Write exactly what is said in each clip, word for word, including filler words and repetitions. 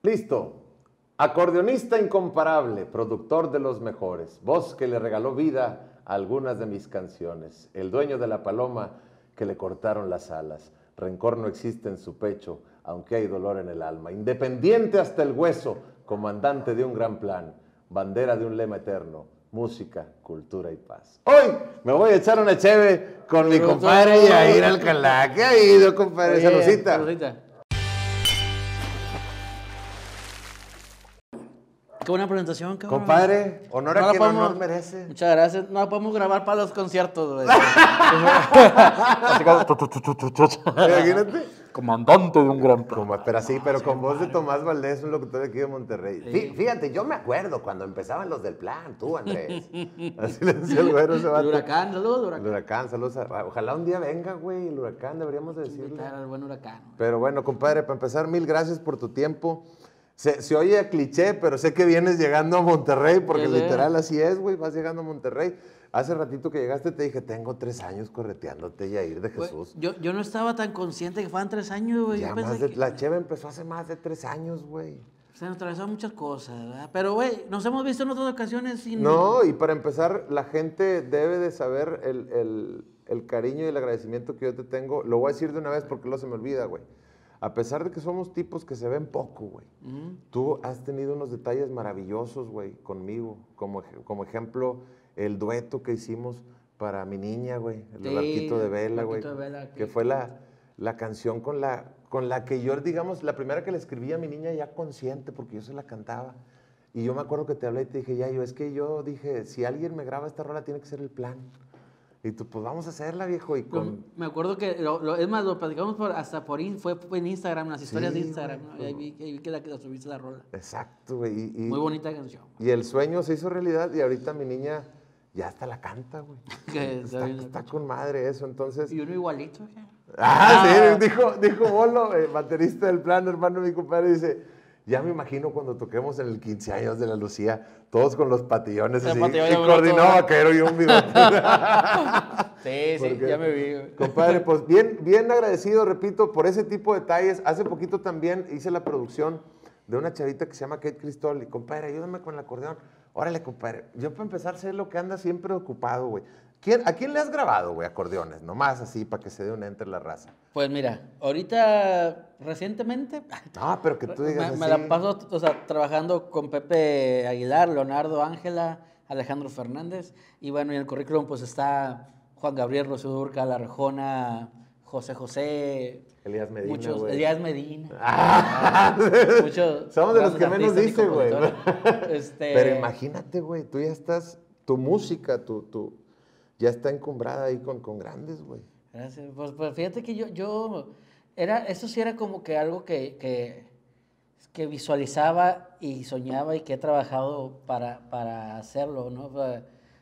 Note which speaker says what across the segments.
Speaker 1: Listo. Acordeonista incomparable, productor de los mejores, voz que le regaló vida a algunas de mis canciones, el dueño de la paloma que le cortaron las alas, rencor no existe en su pecho, aunque hay dolor en el alma, independiente hasta el hueso, comandante de un gran plan, bandera de un lema eterno, música, cultura y paz. Hoy me voy a echar una cheve con mi compadre Yair Alcalá. ¿Qué ha ido, compadre? Saludcita.
Speaker 2: Saludcita. Qué buena presentación, cabrón.
Speaker 1: Compadre, honor
Speaker 2: No
Speaker 1: a
Speaker 2: la
Speaker 1: quien
Speaker 2: podemos-
Speaker 1: honor merece.
Speaker 2: Muchas gracias. No la podemos grabar para los conciertos, güey.
Speaker 1: Imagínate.
Speaker 2: Comandante de un gran
Speaker 1: Como, pero sí, pero con voz de Tomás Valdés, un locutor de aquí de Monterrey. Fí- Fíjate, yo me acuerdo cuando empezaban los del plan, tú, Andrés. Así le decía el güero ese vato.
Speaker 2: El huracán, saludos,
Speaker 1: El
Speaker 2: huracán.
Speaker 1: huracán, saludos. a- Ojalá un día venga, güey, el huracán, deberíamos de decirle.
Speaker 2: Invitar al buen huracán. güey.
Speaker 1: Pero bueno, compadre, para empezar, mil gracias por tu tiempo. Se, se oye a cliché, pero sé que vienes llegando a Monterrey, porque
Speaker 2: Ya sé.
Speaker 1: literal así es, güey, vas llegando a Monterrey. Hace ratito que llegaste te dije, tengo tres años correteándote, Yair de
Speaker 2: Güey,
Speaker 1: Jesús.
Speaker 2: yo, yo no estaba tan consciente que fueran tres años, güey.
Speaker 1: Ya
Speaker 2: Yo pensé
Speaker 1: más de-
Speaker 2: que
Speaker 1: La cheve empezó hace más de tres años, güey.
Speaker 2: se nos atravesaron muchas cosas, ¿verdad? Pero, güey, nos hemos visto en otras ocasiones sin...
Speaker 1: No, y para empezar, la gente debe de saber el, el- el cariño y el agradecimiento que yo te tengo. Lo voy a decir de una vez porque luego se me olvida, güey. A pesar de que somos tipos que se ven poco, güey.
Speaker 2: Ujú.
Speaker 1: Tú has tenido unos detalles maravillosos, güey, conmigo. Como, ej- como ejemplo, el dueto que hicimos para mi niña, güey. El
Speaker 2: Sí,
Speaker 1: barquito de vela, güey.
Speaker 2: Barquito de Vela,
Speaker 1: Que
Speaker 2: que-
Speaker 1: fue la, la canción con la, con la que yo, digamos, la primera que le escribí a mi niña ya consciente, porque yo se la cantaba. Y yo me acuerdo que te hablé y te dije, ya, yo, es que yo dije, si alguien me graba esta rola, tiene que ser el plan. Y tú, pues vamos a hacerla, viejo. Y
Speaker 2: Lo-
Speaker 1: con...
Speaker 2: Me acuerdo que, lo, lo- es más, lo platicamos por, hasta por in- fue en Instagram, en las historias
Speaker 1: Sí,
Speaker 2: de Instagram,
Speaker 1: güey,
Speaker 2: ¿no? Y ahí vi, ahí vi que, la, que la subiste la rola.
Speaker 1: Exacto, güey. Y, y-
Speaker 2: Muy bonita canción.
Speaker 1: y el sueño se hizo realidad y ahorita mi niña ya hasta la canta, güey.
Speaker 2: Que
Speaker 1: Está,
Speaker 2: está bien.
Speaker 1: está con madre eso, entonces...
Speaker 2: Y uno igualito. ¿qué?
Speaker 1: Ah,
Speaker 2: Ah.
Speaker 1: sí, dijo, dijo Bolo, eh, baterista del plan, hermano, mi compadre, dice, ya me imagino cuando toquemos en el quince años de la Lucía, todos con los patillones
Speaker 2: El
Speaker 1: así,
Speaker 2: patillón
Speaker 1: y
Speaker 2: de
Speaker 1: coordinó
Speaker 2: Bolo, todo.
Speaker 1: vaquero y un bigote.
Speaker 2: Sí, sí,
Speaker 1: Porque-
Speaker 2: ya me vi. güey.
Speaker 1: Compadre, pues bien, bien agradecido, repito, por ese tipo de detalles. Hace poquito también hice la producción de una chavita que se llama Kate Cristol, y compadre, ayúdame con el acordeón. Órale, compadre, yo para empezar sé lo que anda siempre ocupado, güey. ¿Quién- ¿A quién le has grabado, güey, acordeones? Nomás así, para que se dé un entre la raza.
Speaker 2: Pues mira, ahorita, recientemente,
Speaker 1: No, pero que tú
Speaker 2: me,
Speaker 1: digas
Speaker 2: me
Speaker 1: así.
Speaker 2: la paso, o sea, trabajando con Pepe Aguilar, Leonardo Ángela, Alejandro Fernández, y bueno, y en el currículum pues está Juan Gabriel, Rocío Dúrcal, Arjona, José José,
Speaker 1: Elías Medina,
Speaker 2: muchos,
Speaker 1: güey.
Speaker 2: Elías Medina.
Speaker 1: Ah.
Speaker 2: muchos
Speaker 1: Somos de los
Speaker 2: grandes
Speaker 1: que menos
Speaker 2: artistas y
Speaker 1: dice, güey.
Speaker 2: compositores. Este,
Speaker 1: Pero imagínate, güey, tú ya estás, tu música, tu, tu, ya está encumbrada ahí con, con grandes, güey.
Speaker 2: Gracias. Pues, pues fíjate que yo, yo, era, eso sí era como que algo que, que, que visualizaba y soñaba y que he trabajado para, para hacerlo, ¿no? O sea,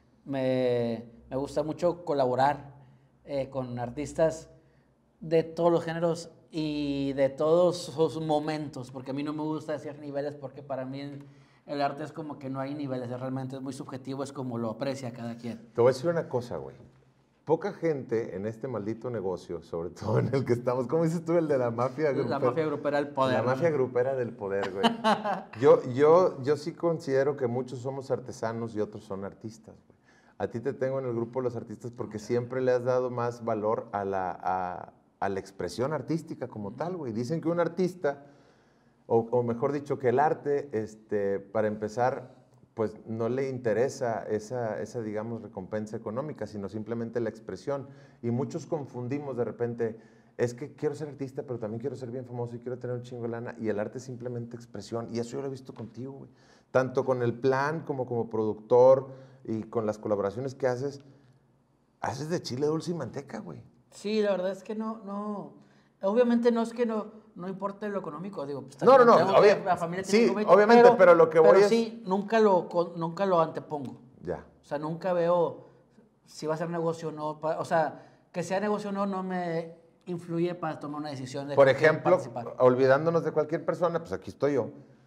Speaker 2: me, me gusta mucho colaborar eh, con artistas de todos los géneros y de todos sus momentos, porque a mí no me gusta decir niveles, porque para mí el, el arte es como que no hay niveles, realmente es muy subjetivo, es como lo aprecia cada quien.
Speaker 1: Te voy a decir una cosa, güey. Poca gente en este maldito negocio, sobre todo en el que estamos, ¿cómo dices tú? El de la mafia
Speaker 2: La
Speaker 1: grupera.
Speaker 2: mafia grupera del poder.
Speaker 1: La
Speaker 2: ¿no?
Speaker 1: mafia grupera del poder, güey. Yo, yo, yo sí considero que muchos somos artesanos y otros son artistas, güey. A ti te tengo en el grupo de los artistas porque siempre le has dado más valor a la, a, a la expresión artística como tal, güey. Dicen que un artista, o, o mejor dicho, que el arte, este, para empezar, pues no le interesa esa, esa, digamos, recompensa económica, sino simplemente la expresión. Y muchos confundimos de repente, es que quiero ser artista, pero también quiero ser bien famoso y quiero tener un chingo de lana. Y el arte es simplemente expresión. Y eso yo lo he visto contigo, güey. Tanto con el plan como como productor y con las colaboraciones que haces, haces de chile dulce y manteca, güey.
Speaker 2: Sí, la verdad es que no, no, obviamente no es que no, no importe lo económico, digo, pues,
Speaker 1: No, no, no,
Speaker 2: tengo que-
Speaker 1: obvia-
Speaker 2: la familia
Speaker 1: sí,
Speaker 2: tiene que comer,
Speaker 1: obviamente, pero lo que voy
Speaker 2: pero
Speaker 1: es-
Speaker 2: sí, nunca lo, con- nunca lo antepongo,
Speaker 1: Ya.
Speaker 2: o sea, nunca veo si va a ser negocio o no, pa- o sea, que sea negocio o no, no me influye para tomar una decisión de
Speaker 1: Por
Speaker 2: con quién
Speaker 1: ejemplo,
Speaker 2: participar.
Speaker 1: olvidándonos de cualquier persona, pues aquí estoy yo.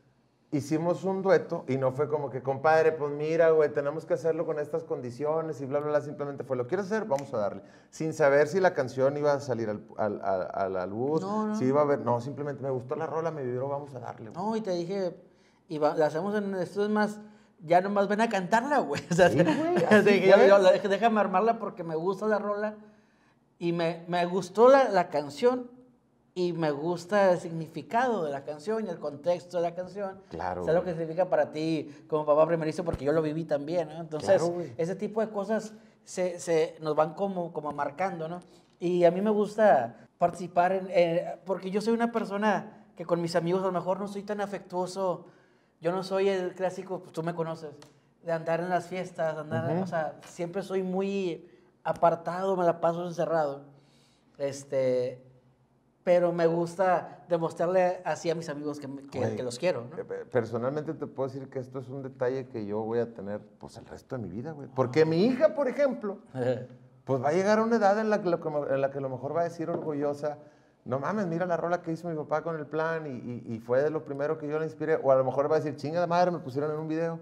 Speaker 1: hicimos un dueto y no fue como que, compadre, pues mira, güey, tenemos que hacerlo con estas condiciones y bla, bla, bla. Simplemente fue, ¿lo quieres hacer? Vamos a darle. Sin saber si la canción iba a salir al, al, al, a la luz,
Speaker 2: No, no.
Speaker 1: si iba a ver. No, simplemente me gustó la rola, me vibró, vamos a darle, güey.
Speaker 2: No, y te dije, y va- la hacemos en esto es más, ya nomás ven a cantarla, güey. O sea,
Speaker 1: Sí, güey,
Speaker 2: te
Speaker 1: así
Speaker 2: dije,
Speaker 1: fue.
Speaker 2: yo, yo, déjame armarla porque me gusta la rola. Y me, me gustó la, la canción y me gusta el significado de la canción y el contexto de la canción.
Speaker 1: Claro,
Speaker 2: Sé lo que
Speaker 1: güey.
Speaker 2: significa para ti como papá primerizo porque yo lo viví también, ¿no? Entonces,
Speaker 1: Claro, güey.
Speaker 2: ese tipo de cosas se, se nos van como, como marcando, ¿no? Y a mí me gusta participar en, eh, porque yo soy una persona que con mis amigos a lo mejor no soy tan afectuoso. Yo no soy el clásico, pues tú me conoces, de andar en las fiestas, andar,
Speaker 1: Ujú.
Speaker 2: o sea, siempre soy muy apartado, me la paso encerrado. Este, pero me gusta demostrarle así a mis amigos que, me- que,
Speaker 1: Güey,
Speaker 2: que los quiero, ¿no?
Speaker 1: eh, pe- Personalmente te puedo decir que esto es un detalle que yo voy a tener pues el resto de mi vida, güey. Porque mi hija, por ejemplo, pues va a llegar a una edad en la que, lo, como- en la que a lo mejor va a decir orgullosa, no mames, mira la rola que hizo mi papá con el plan y, y- y fue de lo primero que yo le inspiré. O a lo mejor va a decir, chinga de madre, me pusieron en un video.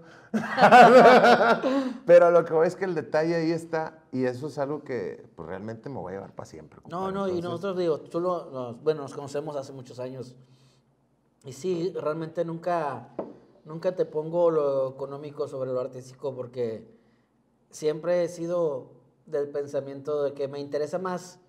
Speaker 1: Pero lo que voy es que el detalle ahí está y eso es algo que pues, realmente me voy a llevar para siempre,
Speaker 2: No,
Speaker 1: compadre.
Speaker 2: no, y
Speaker 1: Entonces,
Speaker 2: nosotros, digo, tú lo- nos- bueno, nos conocemos hace muchos años. Y sí, realmente nunca, nunca te pongo lo económico sobre lo artístico porque siempre he sido del pensamiento de que me interesa más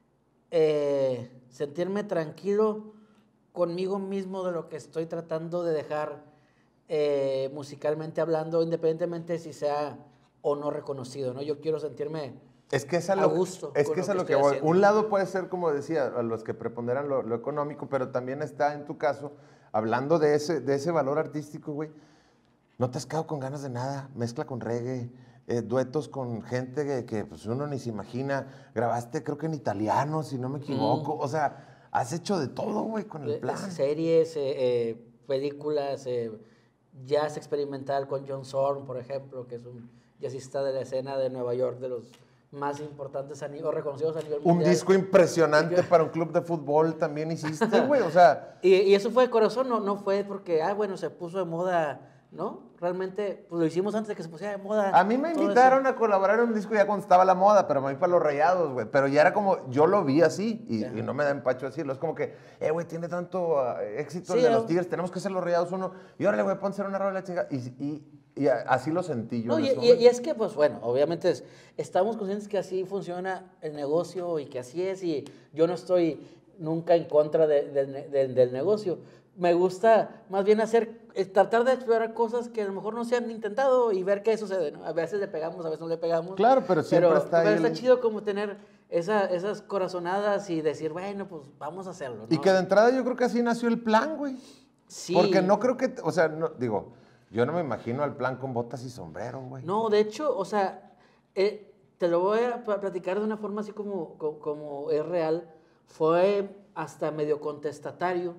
Speaker 2: eh, sentirme tranquilo conmigo mismo de lo que estoy tratando de dejar eh, musicalmente hablando, independientemente si sea o no reconocido, ¿no? Yo quiero sentirme
Speaker 1: Es que es a
Speaker 2: a
Speaker 1: lo,
Speaker 2: gusto
Speaker 1: es
Speaker 2: con
Speaker 1: que
Speaker 2: lo
Speaker 1: es a
Speaker 2: que
Speaker 1: lo que
Speaker 2: estoy
Speaker 1: voy.
Speaker 2: haciendo.
Speaker 1: Un lado puede ser, como decía, a los que preponderan lo, lo económico, pero también está en tu caso, hablando de ese, de ese valor artístico, güey. No te has quedado con ganas de nada. Mezcla con reggae, eh, duetos con gente que, que, pues, uno ni se imagina. Grabaste, creo que en italiano, si no me equivoco. O sea, has hecho de todo, güey, con el
Speaker 2: Eh,
Speaker 1: plan.
Speaker 2: Series, eh, eh, películas, eh, jazz experimental con John Zorn, por ejemplo, que es un jazzista de la escena de Nueva York, de los más importantes a ni- o reconocidos a nivel
Speaker 1: Un
Speaker 2: mundial.
Speaker 1: disco impresionante para un club de fútbol también hiciste, güey. O sea,
Speaker 2: Y, y eso fue de corazón, no, no fue porque, ah, bueno, se puso de moda, ¿no? Realmente, pues lo hicimos antes de que se pusiera de moda.
Speaker 1: a mí me
Speaker 2: todo
Speaker 1: invitaron
Speaker 2: eso.
Speaker 1: a colaborar en un disco ya cuando estaba la moda, pero a mí para los Rayados, güey. Pero ya era como, yo lo vi así, y,
Speaker 2: Ajá.
Speaker 1: y no me da empacho decirlo. Es como que, eh, güey, tiene tanto ah, éxito el
Speaker 2: Sí,
Speaker 1: de los
Speaker 2: ¿no?
Speaker 1: Tigres, tenemos que hacer los Rayados uno. Y órale, güey, ponte a hacer una rola de la chinga. Y, y, y a- así lo sentí yo
Speaker 2: No,
Speaker 1: en
Speaker 2: y,
Speaker 1: ese
Speaker 2: y-
Speaker 1: momento.
Speaker 2: y es que, pues bueno, obviamente es- estamos conscientes que así funciona el negocio y que así es, y yo no estoy nunca en contra de- del ne- del- del negocio. Me gusta más bien hacer, eh, tratar de explorar cosas que a lo mejor no se han intentado y ver qué sucede, ¿no? A veces le pegamos, a veces no le pegamos.
Speaker 1: Claro, pero siempre
Speaker 2: pero,
Speaker 1: está ahí
Speaker 2: pero está
Speaker 1: el-
Speaker 2: chido como tener esa- esas corazonadas y decir, bueno, pues vamos a hacerlo, ¿no?
Speaker 1: Y que de entrada yo creo que así nació el plan, güey.
Speaker 2: Sí.
Speaker 1: Porque no creo que, o sea, no, digo, yo no me imagino al plan con botas y sombrero, güey.
Speaker 2: No, de hecho, o sea, eh, te lo voy a pla- platicar de una forma así como, co- como es real. Fue hasta medio contestatario,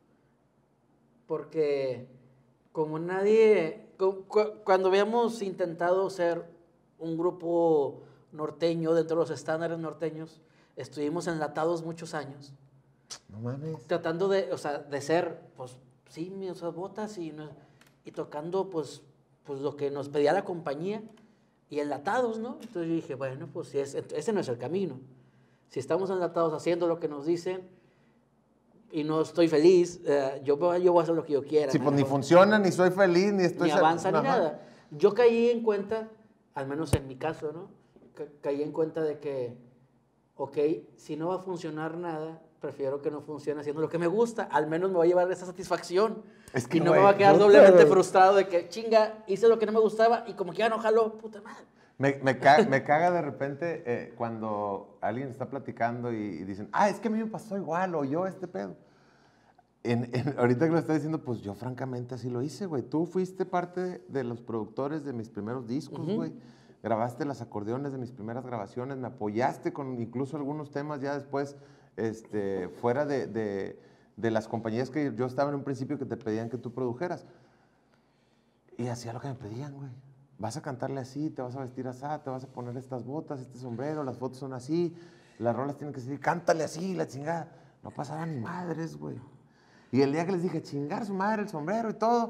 Speaker 2: porque como nadie, cu- cu- cuando habíamos intentado ser un grupo norteño dentro de los estándares norteños, estuvimos enlatados muchos años,
Speaker 1: No mames.
Speaker 2: tratando de, o sea, de ser, pues, sí, mis o sea, botas y, no- y tocando, pues, pues, lo que nos pedía la compañía y enlatados, ¿no? Entonces yo dije, bueno, pues, si es, ese no es el camino. Si estamos enlatados haciendo lo que nos dicen y no estoy feliz, eh, yo, voy- yo voy a hacer lo que yo quiera.
Speaker 1: Sí,
Speaker 2: ¿no?
Speaker 1: pues ni
Speaker 2: Mejor-
Speaker 1: funciona, ni soy feliz, ni estoy...
Speaker 2: ni
Speaker 1: sal-
Speaker 2: avanza ni
Speaker 1: Ajá.
Speaker 2: nada. Yo caí en cuenta, al menos en mi caso, ¿no? Ca- caí en cuenta de que, ok, si no va a funcionar nada, prefiero que no funcione haciendo lo que me gusta. Al menos me va a llevar esa satisfacción.
Speaker 1: Es que,
Speaker 2: y no
Speaker 1: güey,
Speaker 2: me va a quedar
Speaker 1: puta,
Speaker 2: doblemente
Speaker 1: güey.
Speaker 2: frustrado de que, chinga, hice lo que no me gustaba y como que ya no jaló, puta madre.
Speaker 1: Me, me, ca- me caga de repente eh, cuando alguien está platicando y, y dicen, ah, es que a mí me pasó igual, o yo este pedo. En, en- ahorita que lo está diciendo, pues yo francamente así lo hice, güey. Tú fuiste parte de los productores de mis primeros discos,
Speaker 2: Ujú.
Speaker 1: güey. Grabaste las acordeones de mis primeras grabaciones, me apoyaste con incluso algunos temas ya después, este, fuera de, de- de las compañías que yo estaba en un principio que te pedían que tú produjeras. Y hacía lo que me pedían, güey. Vas a cantarle así, te vas a vestir así, te vas a poner estas botas, este sombrero, las fotos son así, las rolas tienen que ser, cántale así, la chingada. No pasaba ni madres, güey. Y el día que les dije, chingar su madre, el sombrero y todo,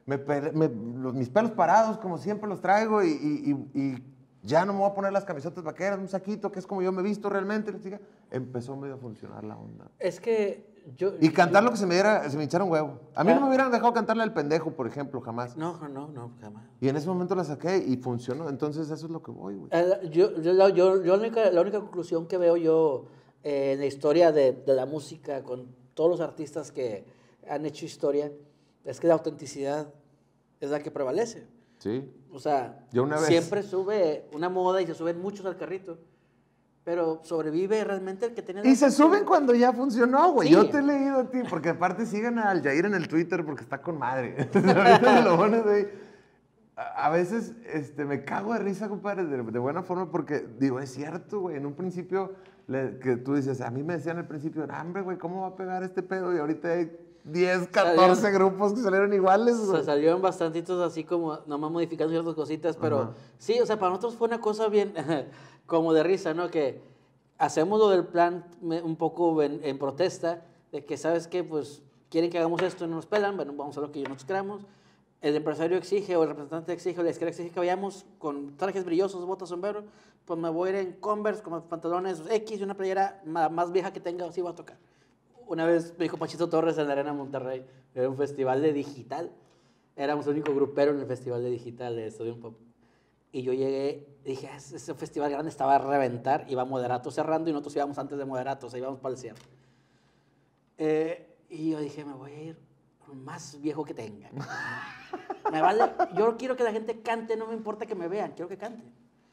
Speaker 1: me, me, los, mis pelos parados, como siempre los traigo, y, y, y, y ya no me voy a poner las camisetas vaqueras, un saquito, que es como yo me he visto realmente. Empezó medio a funcionar la onda.
Speaker 2: Es que yo...
Speaker 1: Y cantar
Speaker 2: yo,
Speaker 1: lo que se me diera, se me hincharon huevo. A mí
Speaker 2: ah,
Speaker 1: no me hubieran dejado cantarle al pendejo, por ejemplo, jamás.
Speaker 2: No, no, no, jamás.
Speaker 1: Y en ese momento la saqué y funcionó. Entonces eso es lo que voy, güey.
Speaker 2: Eh, yo, yo, yo, yo la, única, la única conclusión que veo yo eh, en la historia de, de la música, con todos los artistas que han hecho historia, es que la autenticidad es la que prevalece.
Speaker 1: Sí.
Speaker 2: O sea,
Speaker 1: Yo una vez...
Speaker 2: siempre sube una moda y se suben muchos al carrito, pero sobrevive realmente el que tiene...
Speaker 1: Y se suben cuando ya funcionó, güey.
Speaker 2: Sí.
Speaker 1: Yo te he leído a ti, porque aparte sigan al Jair en el Twitter porque está con madre. Ahorita me lo pones ahí. A, a veces este, me cago de risa, compadre, de, de buena forma, porque digo, es cierto, güey. En un principio, le, que tú dices, a mí me decían al principio, hambre, güey, ¿cómo va a pegar este pedo? Y ahorita hay diez, catorce salieron, grupos que salieron iguales, güey.
Speaker 2: O sea, salieron bastantitos así como, nomás modificando ciertas cositas, pero ajá. Sí, o sea, para nosotros fue una cosa bien, como de risa, ¿no? Que hacemos lo del plan un poco en, en protesta, de que, ¿sabes qué? Pues quieren que hagamos esto y no nos pelan, bueno, vamos a hacer lo que nosotros queramos. El empresario exige, o el representante exige, o la izquierda exige que vayamos con trajes brillosos, botas, sombrero, pues me voy a ir en Converse, con pantalones X y una playera más, más vieja que tenga, así voy a tocar. Una vez me dijo Pachito Torres en la Arena Monterrey, era un festival de digital, éramos el único grupero en el festival de digital de Stadium Pop. Y yo llegué, dije, ese festival grande estaba a reventar, iba Moderato cerrando y nosotros íbamos antes de Moderato, o sea, íbamos para el cierre. Eh, y yo dije, me voy a ir más viejo que tenga. Me vale, yo quiero que la gente cante, no me importa que me vean, quiero que cante.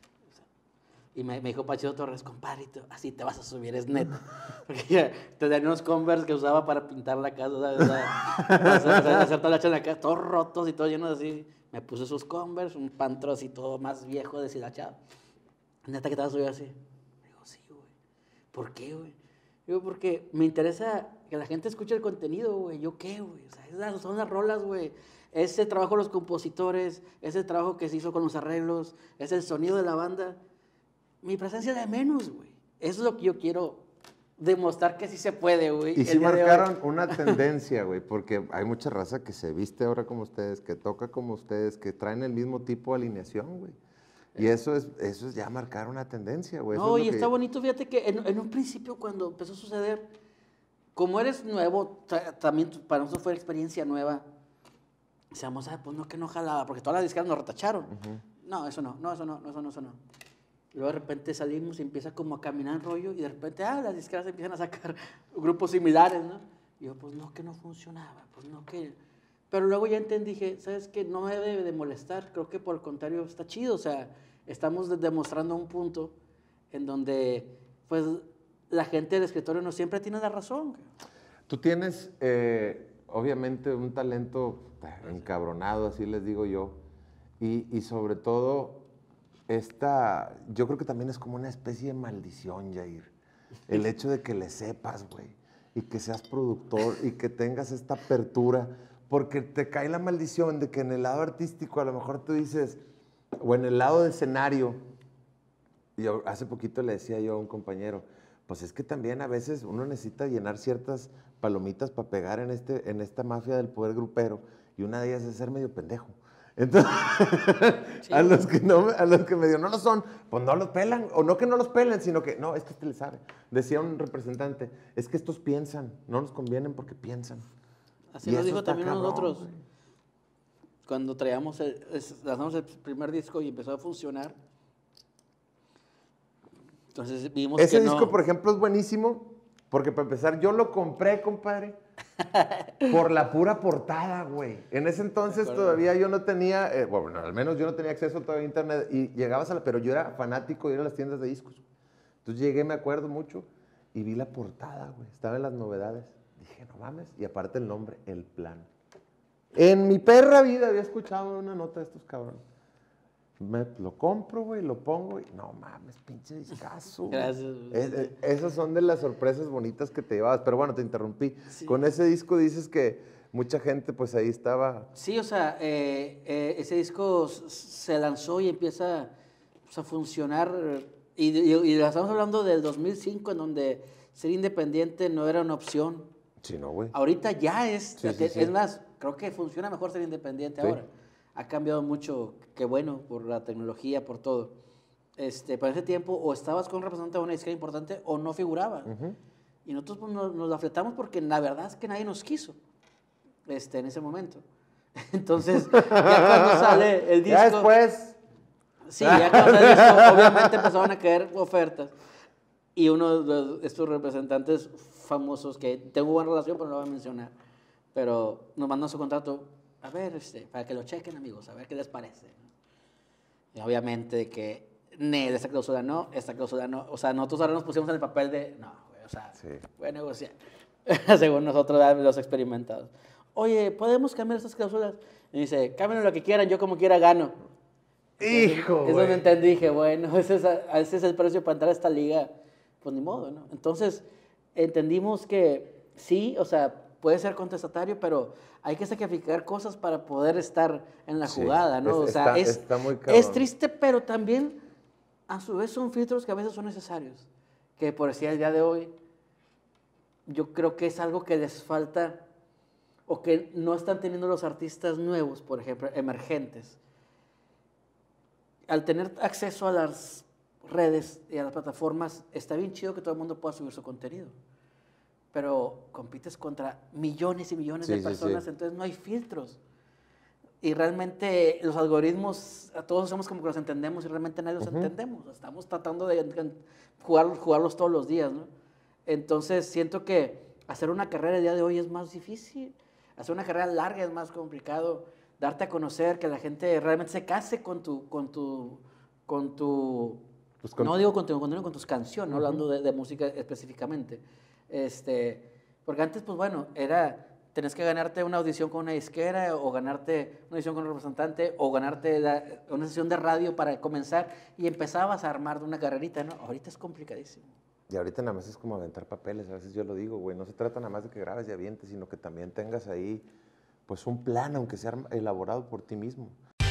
Speaker 2: Y me, me dijo Pachito Torres, compadrito, así te vas a subir, es neto. Porque tenía unos Converse que usaba para pintar la casa, ¿sabes? O sea, hacer, hacer toda la casa en la casa, todos rotos y todo lleno así. Me puse esos Converse, un pantro así todo más viejo, deshilachado. Neta que te vas a subir así. Digo, sí, güey. ¿Por qué, güey? Digo, porque me interesa que la gente escuche el contenido, güey. ¿Yo qué, güey? O sea, esas son las rolas, güey. Ese trabajo de los compositores, ese trabajo que se hizo con los arreglos, es el sonido de la banda. Mi presencia de menos, güey. Eso es lo que yo quiero demostrar que sí se puede, güey.
Speaker 1: Y sí marcaron una tendencia, güey, porque hay mucha raza que se viste ahora como ustedes, que toca como ustedes, que traen el mismo tipo de alineación, güey. Y eso es, eso es ya marcar una tendencia, güey.
Speaker 2: No,
Speaker 1: es
Speaker 2: y está
Speaker 1: que...
Speaker 2: bonito, fíjate que en, en un principio cuando empezó a suceder, como eres nuevo, también para nosotros fue experiencia nueva, decíamos, ah, pues no, que no jalaba, porque todas las disqueras nos retacharon. Uh-huh. No, eso no, no, eso no, no, eso no, eso no. Luego de repente salimos y empieza como a caminar el rollo y de repente, ah, las disqueras empiezan a sacar grupos similares, ¿no? Y yo, pues no, que no funcionaba, pues no, que... Pero luego ya entendí, dije, ¿sabes qué? No me debe de molestar, creo que por el contrario está chido, o sea, estamos demostrando un punto en donde, pues, la gente del escritorio no siempre tiene la razón.
Speaker 1: Tú tienes, eh, obviamente, un talento encabronado, así les digo yo, y, y sobre todo... Esta, yo creo que también es como una especie de maldición, Jair. El hecho de que le sepas, güey, y que seas productor y que tengas esta apertura, porque te cae la maldición de que en el lado artístico a lo mejor tú dices, o en el lado de escenario, yo hace poquito le decía yo a un compañero, pues es que también a veces uno necesita llenar ciertas palomitas para pegar en, este, en esta mafia del poder grupero, y una de ellas es ser medio pendejo. Entonces, sí. a, los que no, a los que medio no lo son, pues no los pelan, o no que no los pelen, sino que, no, es que este le sabe. Decía un representante, es que estos piensan, no nos convienen porque piensan.
Speaker 2: Así nos dijo también cabrón, nosotros, güey. Cuando traíamos, el, lanzamos el primer disco y empezó a funcionar. Entonces vimos
Speaker 1: Ese
Speaker 2: que
Speaker 1: disco,
Speaker 2: no...
Speaker 1: por ejemplo, es buenísimo, porque para empezar, yo lo compré, compadre, por la pura portada, güey. En ese entonces todavía yo no tenía, eh, bueno, al menos yo no tenía acceso todavía a internet y llegabas a la, pero yo era fanático de ir a las tiendas de discos. Entonces llegué, me acuerdo mucho, y vi la portada, güey. Estaba en las novedades. Dije, no mames, y aparte el nombre, El Plan. En mi perra vida había escuchado una nota de estos cabrones. Me lo compro, güey, lo pongo y no mames, pinche discazo.
Speaker 2: Gracias.
Speaker 1: Es, es, esas son de las sorpresas bonitas que te llevabas. Pero bueno, te interrumpí.
Speaker 2: Sí. Con
Speaker 1: ese disco dices que mucha gente pues ahí estaba...
Speaker 2: Sí, o sea, eh, eh, ese disco se lanzó y empieza pues, a funcionar. Y, y, y estamos hablando del dos mil cinco, en donde ser independiente no era una opción.
Speaker 1: Sí, no, güey.
Speaker 2: Ahorita ya es,
Speaker 1: Sí, sí,
Speaker 2: es
Speaker 1: sí.
Speaker 2: más, creo que funciona mejor ser independiente
Speaker 1: Sí.
Speaker 2: ahora. Ha cambiado mucho, qué bueno, por la tecnología, por todo. Este, para ese tiempo, o estabas con un representante de una disquera importante o no figurabas.
Speaker 1: Ujú.
Speaker 2: Y nosotros pues, nos, nos la fletamos porque la verdad es que nadie nos quiso este, en ese momento. Entonces, ya cuando sale el disco...
Speaker 1: Ya después.
Speaker 2: Sí, ya cuando sale el disco, obviamente empezaron a caer ofertas. Y uno de los- estos representantes famosos, que tengo buena relación, pero no lo voy a mencionar, pero nos mandó su contrato, a ver, este, para que lo chequen, amigos, a ver qué les parece. Y obviamente que, ne, esta cláusula no, esta cláusula no. O sea, nosotros ahora nos pusimos en el papel de, no, güey, o sea,
Speaker 1: Sí.
Speaker 2: voy a negociar. Según nosotros, los experimentados. Oye, ¿podemos cambiar estas cláusulas? Y dice, cámbienlo lo que quieran, yo como quiera gano. Entonces,
Speaker 1: Hijo,
Speaker 2: es donde
Speaker 1: güey.
Speaker 2: entendí, dije, bueno, ese es, ese es el precio para entrar a esta liga. Pues ni modo, ¿no? Entonces, entendimos que sí, o sea, puede ser contestatario, pero hay que sacrificar cosas para poder estar en la
Speaker 1: Sí,
Speaker 2: jugada, ¿no?
Speaker 1: es-
Speaker 2: o sea,
Speaker 1: está-
Speaker 2: es,
Speaker 1: está muy cabrón.
Speaker 2: es triste, pero también, a su vez, son filtros que a veces son necesarios. Que, por decir, el día de hoy, yo creo que es algo que les falta o que no están teniendo los artistas nuevos, por ejemplo, emergentes. Al tener acceso a las redes y a las plataformas, está bien chido que todo el mundo pueda subir su contenido. Pero compites contra millones y millones
Speaker 1: Sí,
Speaker 2: de
Speaker 1: sí,
Speaker 2: personas,
Speaker 1: sí.
Speaker 2: entonces no hay filtros. Y realmente los algoritmos, a todos somos como que los entendemos y realmente nadie los
Speaker 1: Ujú.
Speaker 2: entendemos. Estamos tratando de de jugar, jugarlos todos los días, ¿no? Entonces siento que hacer una carrera el día de hoy es más difícil. Hacer una carrera larga es más complicado. Darte a conocer, que la gente realmente se case con tu, con tu, con tu,
Speaker 1: Pues con-
Speaker 2: no digo con tu contenido, con tus canciones, ¿no?
Speaker 1: Ujú.
Speaker 2: Hablando de, de música específicamente. Este, porque antes, pues bueno, era, tenés que ganarte una audición con una disquera o ganarte una audición con un representante o ganarte la- una sesión de radio para comenzar y empezabas a armar de una carrerita, ¿no? Ahorita es complicadísimo.
Speaker 1: Y ahorita nada más es como aventar papeles, a veces yo lo digo, güey, no se trata nada más de que grabes y avientes, sino que también tengas ahí, pues, un plan, aunque sea elaborado por ti mismo.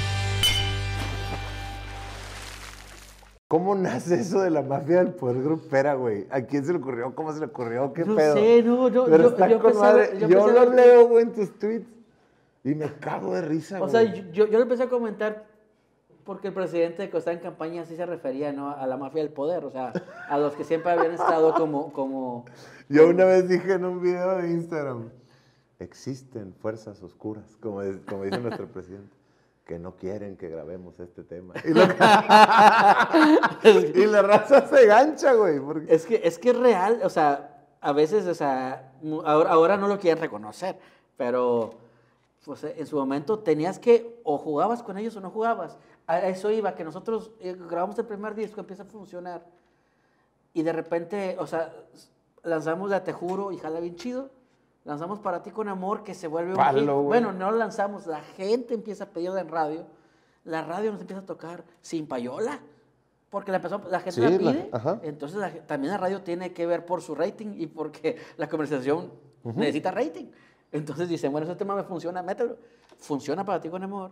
Speaker 1: ¿Cómo nace eso de la mafia del poder grupera, güey? ¿A quién se le ocurrió? ¿Cómo se le ocurrió? ¿Qué
Speaker 2: No
Speaker 1: pedo?
Speaker 2: sé, no, yo-
Speaker 1: Pero
Speaker 2: yo-
Speaker 1: está
Speaker 2: yo
Speaker 1: con
Speaker 2: empecé a
Speaker 1: madre.
Speaker 2: ver-
Speaker 1: Yo,
Speaker 2: yo empecé a
Speaker 1: lo
Speaker 2: ver-
Speaker 1: leo, güey, en tus tweets y me cago de risa,
Speaker 2: O
Speaker 1: güey.
Speaker 2: sea, yo, yo, yo lo empecé a comentar porque el presidente que estaba en campaña así se refería, ¿no? A la mafia del poder, o sea, a los que siempre habían estado como, como,
Speaker 1: Yo una vez dije en un video de Instagram, existen fuerzas oscuras, como, es- como dice nuestro presidente, que no quieren que grabemos este tema. Y, lo- y la raza se gancha, güey. porque-
Speaker 2: Es que, es que es real, o sea, a veces, o sea, mu- ahora, ahora no lo quieren reconocer, pero pues, en su momento tenías que, o jugabas con ellos o no jugabas. A eso iba, que nosotros eh, grabamos el primer disco, empieza a funcionar, y de repente, o sea, lanzamos la Te Juro y jala bien chido, lanzamos Para Ti Con Amor, que se vuelve un
Speaker 1: Palo,
Speaker 2: hit.
Speaker 1: güey.
Speaker 2: Bueno, no lo lanzamos, la gente empieza a pedirla en radio, la radio nos empieza a tocar sin payola, porque la, empezó, la gente
Speaker 1: Sí,
Speaker 2: la
Speaker 1: la-
Speaker 2: pide,
Speaker 1: ajá.
Speaker 2: entonces la- también la radio tiene que ver por su rating y porque la comercialización necesita rating. Entonces dicen, bueno, ese tema me funciona, mételo. Funciona Para Ti Con Amor.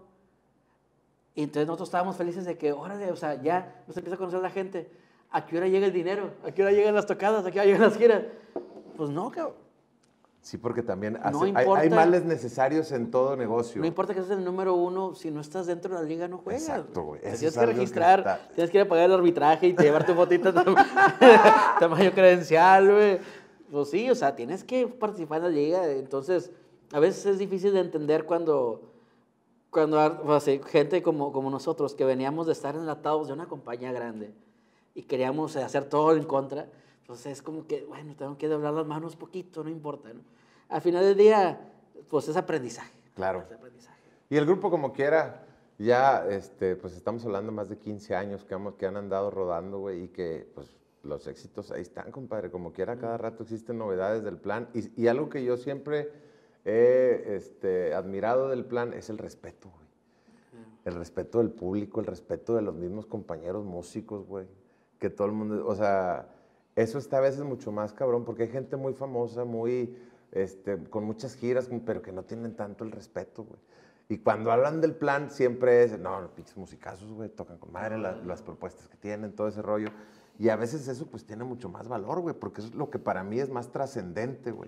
Speaker 2: Y entonces nosotros estábamos felices de que, órale, o sea, ya nos empieza a conocer la gente. ¿A qué hora llega el dinero? ¿A qué hora llegan las tocadas? ¿A qué hora llegan las giras? Pues no, cabrón.
Speaker 1: Sí, porque también
Speaker 2: No
Speaker 1: hace- hay,
Speaker 2: importa.
Speaker 1: hay males necesarios en todo negocio.
Speaker 2: No importa que seas el número uno, si no estás dentro de la liga no juegas.
Speaker 1: Exacto, güey.
Speaker 2: Te
Speaker 1: Eso
Speaker 2: tienes
Speaker 1: es
Speaker 2: que
Speaker 1: algo que
Speaker 2: registrar,
Speaker 1: está-
Speaker 2: tienes que ir a pagar el arbitraje y te llevar tu fotita tam- tamaño credencial, güey. Pues sí, o sea, tienes que participar en la liga. Entonces, a veces es difícil de entender cuando, cuando ar- o sea, gente como, como nosotros, que veníamos de estar enlatados de una compañía grande y queríamos hacer todo en contra, pues es como que, bueno, tengo que doblar las manos poquito, no importa, ¿no? Al final del día, pues es aprendizaje.
Speaker 1: Claro.
Speaker 2: Es aprendizaje.
Speaker 1: Y el grupo como quiera, ya, este, pues estamos hablando más de quince años que, hemos- que han andado rodando, güey, y que, pues, los éxitos ahí están, compadre. Como quiera, cada rato existen novedades del plan. Y, y algo que yo siempre he este, admirado del plan es el respeto, güey. El respeto del público, el respeto de los mismos compañeros músicos, güey. Que todo el mundo, o sea, eso está a veces mucho más cabrón, porque hay gente muy famosa, muy, este, con muchas giras, pero que no tienen tanto el respeto, güey. Y cuando hablan del plan, siempre es, no, los pinches musicazos, güey, tocan con madre la- las propuestas que tienen, todo ese rollo. Y a veces eso, pues, tiene mucho más valor, güey, porque eso es lo que para mí es más trascendente, güey.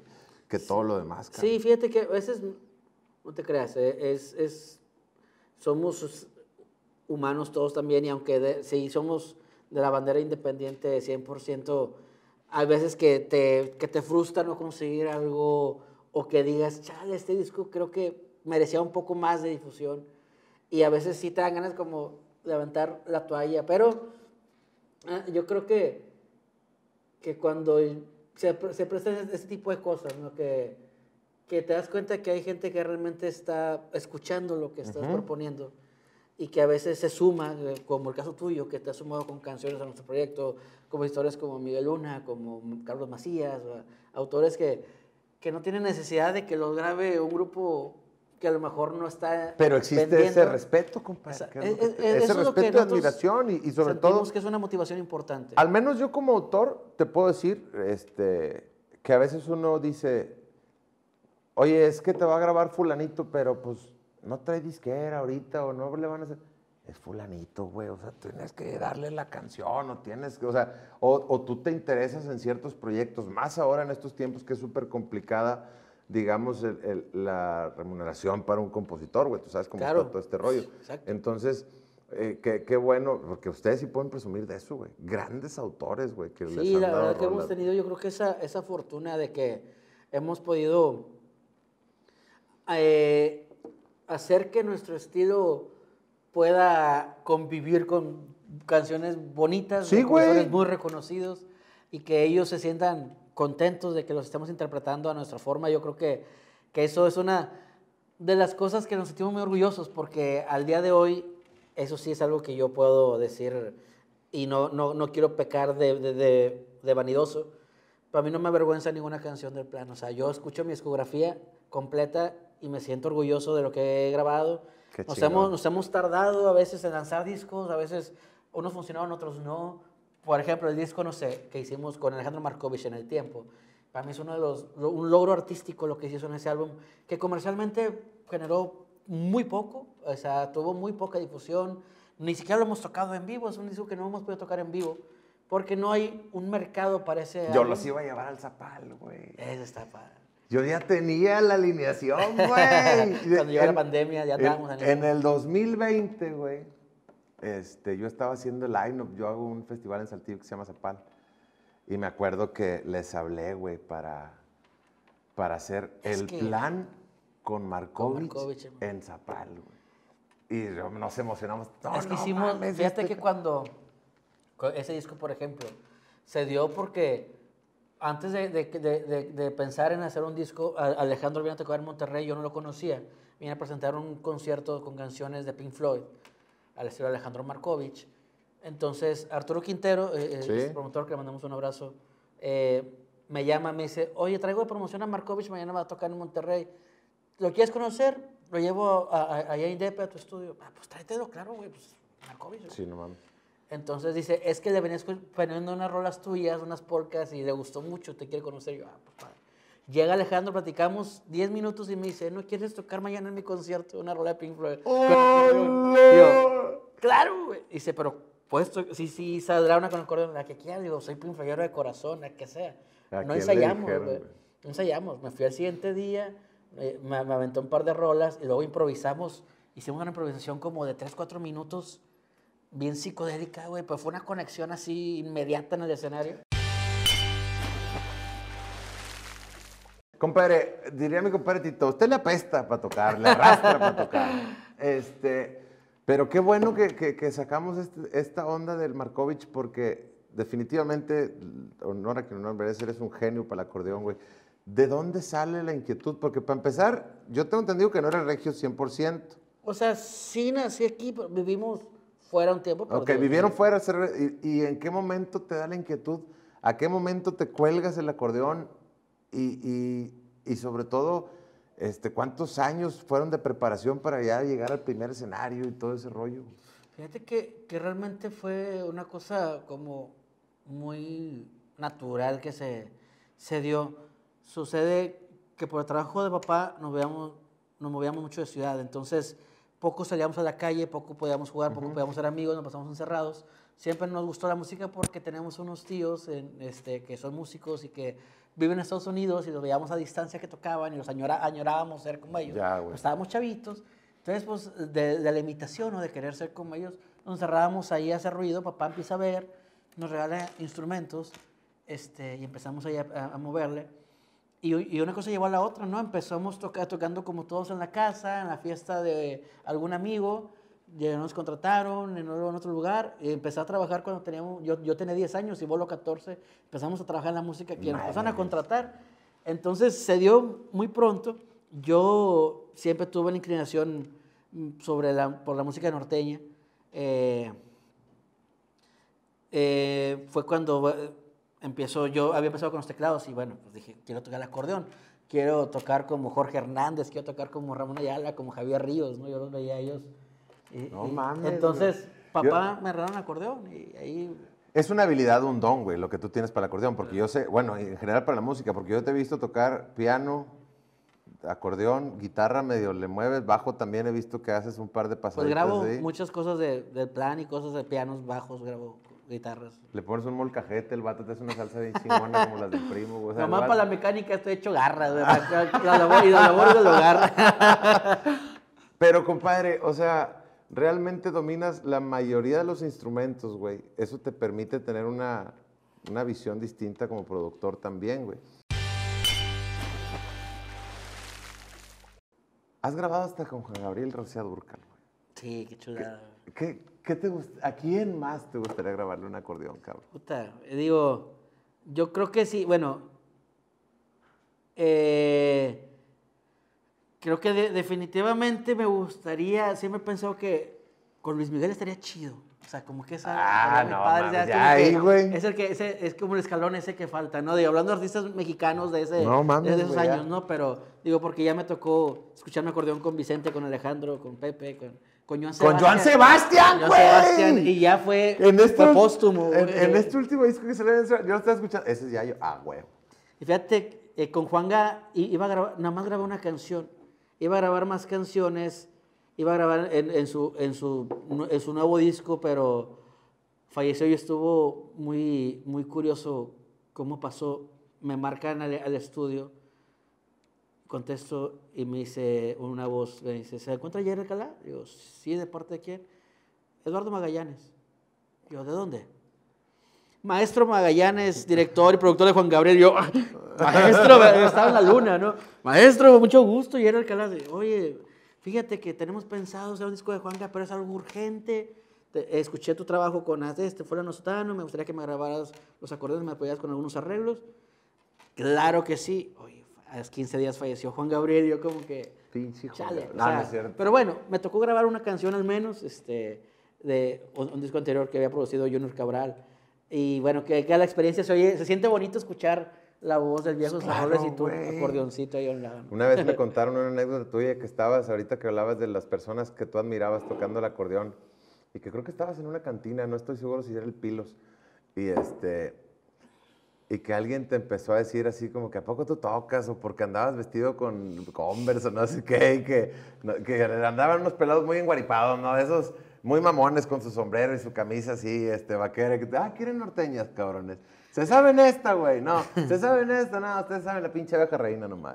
Speaker 1: que todo lo demás.
Speaker 2: Cara. Sí, fíjate que a veces, no te creas, eh, es, es, somos humanos todos también, y aunque de, sí somos de la bandera independiente cien por ciento, hay veces que te, que te frustra no conseguir algo, o que digas, chale, este disco creo que merecía un poco más de difusión, y a veces sí te dan ganas como de levantar la toalla, pero eh, yo creo que, que cuando se, se prestan este tipo de cosas, ¿no? que, que te das cuenta que hay gente que realmente está escuchando lo que estás uh-huh. proponiendo, y que a veces se suma, como el caso tuyo, que te has sumado con canciones a nuestro proyecto, como historias como Miguel Luna, como Carlos Macías, autores que, que no tienen necesidad de que los grabe un grupo que a lo mejor no está
Speaker 1: Pero existe vendiendo. Ese respeto, compadre.
Speaker 2: Esa,
Speaker 1: que
Speaker 2: es,
Speaker 1: es,
Speaker 2: es,
Speaker 1: ese respeto y admiración, y, y sobre todo...
Speaker 2: que es una motivación importante.
Speaker 1: Al menos yo como autor te puedo decir este, que a veces uno dice, oye, es que te va a grabar fulanito, pero pues... no trae disquera ahorita, o no le van a hacer... Es fulanito, güey, o sea, tienes que darle la canción, o tienes que, o sea, o, o tú te interesas en ciertos proyectos, más ahora en estos tiempos que es súper complicada, digamos, el, el, la remuneración para un compositor, güey, tú sabes cómo claro. está todo este rollo. Exacto. Entonces, eh, qué, qué bueno, porque ustedes sí pueden presumir de eso, güey, grandes autores, güey, que
Speaker 2: sí,
Speaker 1: les han
Speaker 2: la
Speaker 1: dado
Speaker 2: verdad que
Speaker 1: rolas.
Speaker 2: Hemos tenido, yo creo que esa, esa fortuna de que hemos podido... Eh, hacer que nuestro estilo pueda convivir con canciones bonitas,
Speaker 1: sí,
Speaker 2: compositores muy reconocidos, y que ellos se sientan contentos de que los estemos interpretando a nuestra forma. Yo creo que, que eso es una de las cosas que nos sentimos muy orgullosos, porque al día de hoy, eso sí es algo que yo puedo decir, y no, no, no quiero pecar de, de, de, de vanidoso, pero a mí no me avergüenza ninguna canción del plan. O sea, yo escucho mi discografía completa y me siento orgulloso de lo que he grabado. Nos hemos, nos hemos tardado a veces en lanzar discos, a veces unos funcionaron, otros no. Por ejemplo, el disco, no sé, que hicimos con Alejandro Markovich, En el Tiempo. Para mí es uno de los, un logro artístico lo que se hizo en ese álbum, que comercialmente generó muy poco, o sea, tuvo muy poca difusión. Ni siquiera lo hemos tocado en vivo, es un disco que no hemos podido tocar en vivo, porque no hay un mercado para ese
Speaker 1: Yo
Speaker 2: álbum.
Speaker 1: los iba a llevar al Zapal, güey.
Speaker 2: Ese está padre.
Speaker 1: Yo ya tenía la alineación, güey.
Speaker 2: Cuando llegó la pandemia ya estábamos
Speaker 1: en, en el dos mil veinte, güey, este, yo estaba haciendo el line-up. Yo hago un festival en Saltillo que se llama Zapal. Y me acuerdo que les hablé, güey, para, para hacer es el que, plan con Markovich, con Markovich en Zapal, güey. Y nos emocionamos. No,
Speaker 2: es que
Speaker 1: no,
Speaker 2: hicimos,
Speaker 1: mames,
Speaker 2: fíjate
Speaker 1: este...
Speaker 2: que cuando ese disco, por ejemplo, se dio porque... Antes de, de, de, de pensar en hacer un disco, Alejandro vino a tocar en Monterrey, yo no lo conocía. Vine a presentar un concierto con canciones de Pink Floyd, al estilo de Alejandro Markovich. Entonces, Arturo Quintero, eh, ¿sí? el promotor, que le mandamos un abrazo, eh, me llama, me dice, oye, traigo de promoción a Markovich, mañana va a tocar en Monterrey. ¿Lo quieres conocer? Lo llevo a, a, allá a Indepe, a tu estudio. Ah, pues tráetelo, claro, güey, pues Markovich. ¿No?
Speaker 1: Sí, no mames.
Speaker 2: Entonces dice, es que le venías poniendo unas rolas tuyas, unas polcas, y le gustó mucho, te quiere conocer. Yo, ah, pues padre. Llega Alejandro, platicamos diez minutos y me dice, ¿no quieres tocar mañana en mi concierto una rola de Pink Floyd?
Speaker 1: ¡Oh,
Speaker 2: yo, claro, güey. Dice, pero pues sí, sí, saldrá una con el acordeón, la que quiera. Digo, soy Pink Floydero de corazón, la que sea. No ensayamos, güey. No ensayamos. Me fui al siguiente día, eh, me, me aventé un par de rolas y luego improvisamos. Hicimos una improvisación como de tres, cuatro minutos, bien psicodélica, güey, pues fue una conexión así inmediata en el escenario.
Speaker 1: Compadre, diría mi compadre Tito, usted le apesta para tocar, le arrastra para tocar. Este, pero qué bueno que, que, que sacamos este, esta onda del Markovich, porque definitivamente, honor a quien no merece, eres un genio para el acordeón, güey. ¿De dónde sale la inquietud? Porque para empezar, yo tengo entendido que no eres regio cien por ciento.
Speaker 2: O sea, sí nací aquí, pero vivimos fuera un tiempo.
Speaker 1: Ok, vivieron fuera. Y, ¿Y en qué momento te da la inquietud? ¿A qué momento te cuelgas el acordeón? Y, y, y sobre todo, este, ¿cuántos años fueron de preparación para ya llegar al primer escenario y todo ese rollo?
Speaker 2: Fíjate que, que realmente fue una cosa como muy natural que se, se dio. Sucede que por el trabajo de papá nos, veamos, nos movíamos mucho de ciudad, entonces poco salíamos a la calle, poco podíamos jugar, poco uh-huh. podíamos ser amigos, nos pasamos encerrados. Siempre nos gustó la música porque tenemos unos tíos en, este, que son músicos y que viven en Estados Unidos y los veíamos a distancia que tocaban y los añora, añorábamos ser como ellos.
Speaker 1: Ya, güey.
Speaker 2: Pues estábamos chavitos. Entonces, pues, de, de la imitación o de querer ser como ellos, nos encerrábamos ahí a hacer ruido, papá empieza a ver, nos regala instrumentos, este, y empezamos ahí a, a, a moverle. Y, y una cosa llevó a la otra, ¿no? Empezamos toca, tocando como todos en la casa, en la fiesta de algún amigo, ya nos contrataron en, en otro lugar, y empecé a trabajar cuando teníamos, yo, yo tenía diez años y Bolo catorce, empezamos a trabajar en la música que nos empezaron a contratar. Entonces se dio muy pronto. Yo siempre tuve la inclinación sobre la, por la música norteña. Eh, eh, fue cuando empezó, yo había empezado con los teclados y bueno, pues dije, quiero tocar el acordeón, quiero tocar como Jorge Hernández, quiero tocar como Ramón Ayala, como Javier Ríos, ¿no? Yo los veía a ellos. Y,
Speaker 1: No
Speaker 2: y
Speaker 1: mames.
Speaker 2: entonces,
Speaker 1: güey.
Speaker 2: papá
Speaker 1: Yo-
Speaker 2: me regalaron acordeón y ahí...
Speaker 1: Es una habilidad, un don, güey, lo que tú tienes para el acordeón, porque yo sé, bueno, en general para la música, porque yo te he visto tocar piano, acordeón, guitarra medio le mueves, bajo también he visto que haces un par de
Speaker 2: Pues
Speaker 1: pasaditas
Speaker 2: grabo
Speaker 1: ahí.
Speaker 2: muchas cosas de, del plan y cosas de pianos bajos, grabo guitarras.
Speaker 1: Le pones un molcajete, el vato te hace una salsa bien chingona como las del primo, güey. O sea,
Speaker 2: Nomás
Speaker 1: igual-
Speaker 2: para la mecánica estoy hecho garra, güey. La labor y la labor y lo garra.
Speaker 1: Pero, compadre, o sea, realmente dominas la mayoría de los instrumentos, güey. Eso te permite tener una, una visión distinta como productor también, güey. Has grabado hasta con Juan Gabriel García Dúrcal, güey.
Speaker 2: Sí, qué chulada.
Speaker 1: ¿Qué, qué te gust- ¿A quién más te gustaría grabarle un acordeón, cabrón?
Speaker 2: Puta, eh, digo, yo creo que sí, bueno, eh, creo que de- definitivamente me gustaría, siempre he pensado que con Luis Miguel estaría chido. O sea, como que esa...
Speaker 1: Ah,
Speaker 2: estaría muy
Speaker 1: no
Speaker 2: padre,
Speaker 1: mames,
Speaker 2: ya es
Speaker 1: ya
Speaker 2: como que
Speaker 1: ahí, güey.
Speaker 2: Es el que, ese, es como el escalón ese que falta, ¿no? Digo, hablando de artistas mexicanos de, ese,
Speaker 1: No mames,
Speaker 2: de esos
Speaker 1: güey, ya.
Speaker 2: años, ¿no? Pero digo, porque ya me tocó escuchar un acordeón con Vicente, con Alejandro, con Pepe, con, con Joan
Speaker 1: ¡Con
Speaker 2: Sebastián.
Speaker 1: Joan Sebastián,
Speaker 2: Joan
Speaker 1: güey!
Speaker 2: Sebastián, y ya fue,
Speaker 1: En este,
Speaker 2: fue póstumo.
Speaker 1: En,
Speaker 2: güey.
Speaker 1: en este último disco que salió, yo lo estaba escuchando. Ese es ya yo. Ah, güey.
Speaker 2: Y fíjate, eh, con Juanga i- iba a grabar, nada más grabé una canción. Iba a grabar más canciones, iba a grabar en, en su, en, su, en su nuevo disco, pero falleció y estuvo muy, muy curioso cómo pasó. Me marcan al, al estudio, contesto y me dice una voz, me dice, ¿se encuentra Jerry Alcalá? Digo, sí, ¿de parte de quién? Eduardo Magallanes. Digo, ¿de dónde? Maestro Magallanes, director y productor de Juan Gabriel. Yo, maestro, estaba en la luna, ¿no? Maestro, mucho gusto. Y era Alcalá, de, oye, fíjate que tenemos pensado hacer un disco de Juan Gabriel, pero es algo urgente. Te- escuché tu trabajo con este, Fulano Sotano, me gustaría que me grabaras los acordeones, me apoyaras con algunos arreglos. Claro que sí. Oye, a los quince días falleció Juan Gabriel, y yo como que...
Speaker 1: Pinche Juan
Speaker 2: Chale,
Speaker 1: Gabriel.
Speaker 2: o
Speaker 1: No,
Speaker 2: sea,
Speaker 1: no es cierto.
Speaker 2: pero bueno, me tocó grabar una canción al menos, este, de un, un disco anterior que había producido Junior Cabral. Y bueno, que, que la experiencia se oye, se siente bonito escuchar la voz del viejo
Speaker 1: Claro,
Speaker 2: Zaroles y tu
Speaker 1: güey.
Speaker 2: acordeoncito ahí a un lado.
Speaker 1: Una vez me contaron una anécdota tuya que estabas, ahorita que hablabas de las personas que tú admirabas tocando el acordeón, y que creo que estabas en una cantina, no estoy seguro si era el Pilos, y este, y que alguien te empezó a decir así como que ¿a poco tú tocas? O porque andabas vestido con Converse o no sé qué, y que, no- que andaban unos pelados muy enguaripados, ¿no? Esos muy mamones con su sombrero y su camisa así, este, vaquera, que, ah, quieren norteñas, cabrones. ¿Se saben esta, güey? No. ¿Se saben esta? No, ustedes saben la pinche abeja reina nomás.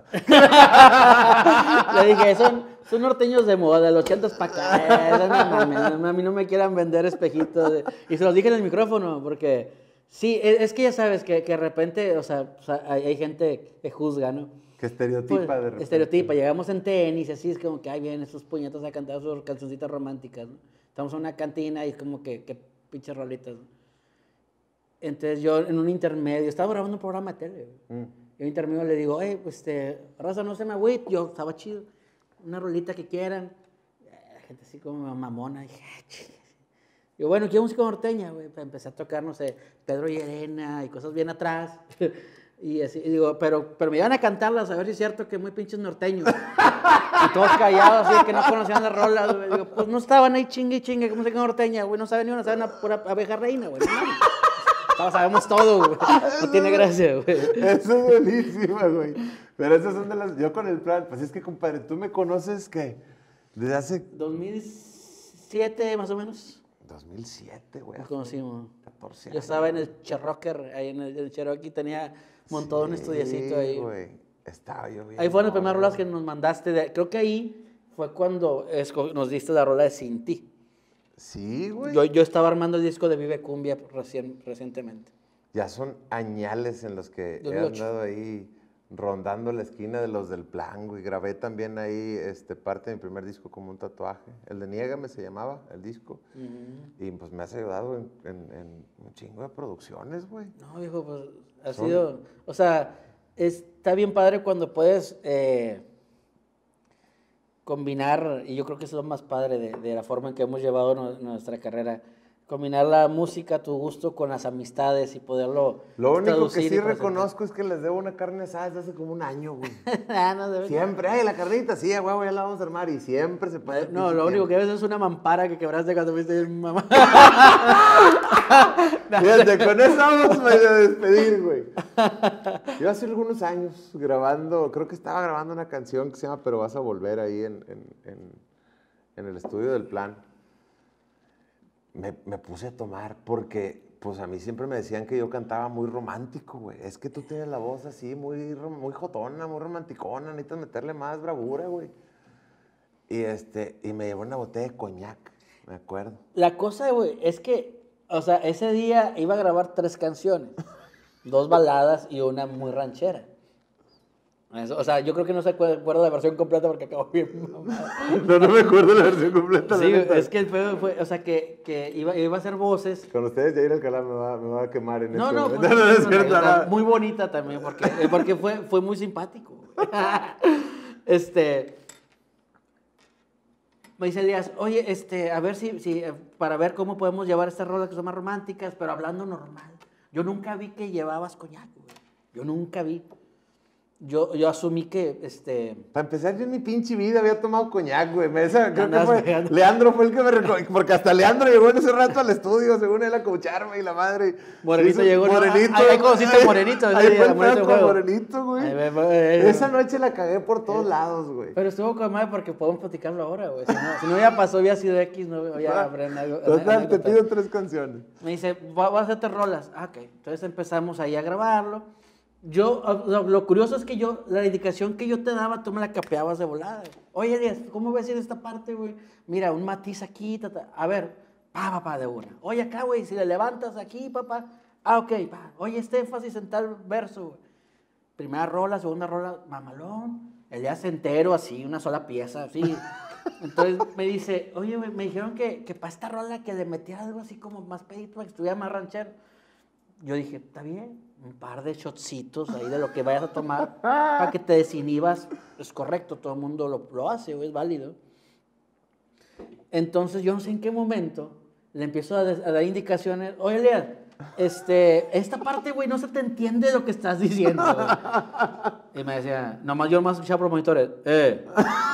Speaker 2: Le dije, son, son norteños de moda, los ochentas para acá. Eso no mames, no, a mí no me quieran vender espejitos. de- Y se los dije en el micrófono, porque sí, es, es que ya sabes que, que de repente, o sea, o sea, hay, hay gente que juzga, ¿no?
Speaker 1: Que estereotipa
Speaker 2: Pues,
Speaker 1: de repente.
Speaker 2: estereotipa, llegamos en tenis, así es como que, ay, vienen esos puñetos a cantar sus cancioncitas románticas, ¿no? Estamos en una cantina y es como que, que pinches rolitas, ¿no? Entonces yo en un intermedio, estaba grabando un programa de tele, güey.
Speaker 1: Mm.
Speaker 2: Y en un intermedio le digo, hey, pues, este, raza, no se me agüite, yo estaba chido, una rolita que quieran. La gente así como mamona, dije, ah, chingue. Digo, bueno, quiero música norteña, güey. Pues empecé a tocar, no sé, Pedro Llerena y cosas bien atrás. Y así, y digo, pero, pero me iban a cantarlas, a ver si es cierto que muy pinches norteños. Y todos callados, así que no conocían las rolas, güey. Digo, pues no estaban ahí chingue y chingue, como música norteña, güey. No saben ni una, saben una pura abeja reina, güey. No mames. Todos sabemos todo, güey. No tiene gracia, güey.
Speaker 1: Eso es buenísima, güey. Pero esas son de las... Yo con el plan, pues es que, compadre, tú me conoces, ¿qué? Desde hace...
Speaker 2: dos mil siete, más o menos,
Speaker 1: dos mil siete, güey.
Speaker 2: nos conocimos.
Speaker 1: catorce
Speaker 2: Yo
Speaker 1: años.
Speaker 2: estaba en el Cherrocker, ahí en el, el Cherokee, tenía montó
Speaker 1: sí,
Speaker 2: un estudiacito ahí.
Speaker 1: Güey. Estaba yo bien.
Speaker 2: Ahí fueron las
Speaker 1: no,
Speaker 2: primeras rolas que nos mandaste. De, creo que ahí fue cuando esco- nos diste la rola de Sin Ti.
Speaker 1: Sí, güey.
Speaker 2: Yo, yo estaba armando el disco de Vive Cumbia recién, recientemente.
Speaker 1: Ya son añales en los que
Speaker 2: dos
Speaker 1: he
Speaker 2: mil ocho.
Speaker 1: andado ahí rondando la esquina de los del Plan, güey. Grabé también ahí este, parte de mi primer disco como un tatuaje. El de Niégame se llamaba, el disco.
Speaker 2: Uh-huh.
Speaker 1: Y pues me has ayudado en, en, en un chingo de producciones, güey.
Speaker 2: No, viejo, pues ha
Speaker 1: Son-
Speaker 2: sido... O sea, está bien padre cuando puedes eh, combinar, y yo creo que eso es lo más padre de, de la forma en que hemos llevado no- nuestra carrera, combinar la música, tu gusto, con las amistades y poderlo
Speaker 1: Lo único que
Speaker 2: traducir y
Speaker 1: sí
Speaker 2: presentar.
Speaker 1: reconozco es que les debo una carne asada desde hace como un año, güey.
Speaker 2: Ah, no, debe-
Speaker 1: Siempre, ay, la carnita, sí, a huevo, ya la vamos a armar. Y siempre se pasa. el
Speaker 2: No,
Speaker 1: pinche
Speaker 2: lo único
Speaker 1: tiempo.
Speaker 2: que ves es una mampara que quebraste cuando fuiste a mi mamá.
Speaker 1: Fíjate, con eso vamos a despedir, güey. Yo hace algunos años grabando, creo que estaba grabando una canción que se llama Pero vas a volver ahí en, en, en, en el estudio del Plan. Me, me puse a tomar porque, pues a mí siempre me decían que yo cantaba muy romántico, güey. Es que tú tienes la voz así, muy, rom- muy jotona, muy romanticona, necesitas meterle más bravura, güey. Y, este, y me llevó una botella de coñac, me acuerdo.
Speaker 2: La cosa, güey, es que, o sea, ese día iba a grabar tres canciones, dos baladas y una muy ranchera. Eso, o sea, yo creo que no se acuerda acuerda la versión completa porque acabó bien mamado.
Speaker 1: No, no me acuerdo la versión completa.
Speaker 2: Sí,
Speaker 1: la neta.
Speaker 2: es que el pedo fue, o sea, que, que iba, iba a hacer voces.
Speaker 1: Con ustedes Jair Alcalá me va, me va a quemar en
Speaker 2: No,
Speaker 1: este
Speaker 2: no,
Speaker 1: momento.
Speaker 2: pues,
Speaker 1: No, no es
Speaker 2: una
Speaker 1: cierto,
Speaker 2: anécdota
Speaker 1: no.
Speaker 2: muy bonita también, porque, eh, porque fue, fue muy simpático. Este, me dice Elías, oye, este, a ver si, si, eh, para ver cómo podemos llevar estas rolas que son más románticas, pero hablando normal. Yo nunca vi que llevabas coñac, güey. Yo nunca vi. Yo, yo asumí que, este...
Speaker 1: Para empezar, yo en mi pinche vida había tomado coñac, güey. Me- esa- creo que
Speaker 2: Andabas
Speaker 1: fue,
Speaker 2: pegando.
Speaker 1: Leandro fue el que me recomendó, porque hasta Leandro llegó en ese rato al estudio, según él, a coacharme y la madre.
Speaker 2: Morenito
Speaker 1: Sí,
Speaker 2: llegó, ¿no?
Speaker 1: Morenito.
Speaker 2: Ahí- ahí conociste a Morenito, ese
Speaker 1: Ahí
Speaker 2: día,
Speaker 1: fue el
Speaker 2: Morenito
Speaker 1: pedo
Speaker 2: de
Speaker 1: con
Speaker 2: juego.
Speaker 1: Morenito, güey.
Speaker 2: Ahí va, eh,
Speaker 1: Esa noche la cagué por todos lados, güey.
Speaker 2: Pero estuvo con madre porque podemos platicarlo ahora, güey. Si no, si no ya pasó, hubiera sido X, no ya habrá algo.
Speaker 1: Total, te pido tres canciones.
Speaker 2: Me dice, voy a hacerte rolas. Ah, ok. Entonces empezamos ahí a grabarlo. Yo, lo, lo curioso es que yo, la indicación que yo te daba, tú me la capeabas de volada. Oye, Elías, ¿cómo ves en esta parte, güey? Mira, un matiz aquí, ta, ta. A ver, pa, papá, de una. Oye, acá, güey, si le levantas aquí, papá. Ah, ok, pa. Oye, este énfasis en tal verso, güey. Primera rola, segunda rola, mamalón. Elías entero, así, una sola pieza, así. Entonces me dice, oye, güey, me dijeron que, que para esta rola que le metiera algo así como más pedito, para que estuviera más ranchero. Yo dije, está bien, un par de shotcitos ahí de lo que vayas a tomar para que te desinhibas. Es correcto, todo el mundo lo, lo hace, güey, es válido. Entonces yo no sé en qué momento le empiezo a, des- a dar indicaciones. Oye, Elías, este, esta parte, güey, no se te entiende lo que estás diciendo, güey. Y me decía, nomás yo nomás escuchaba por los monitores, eh.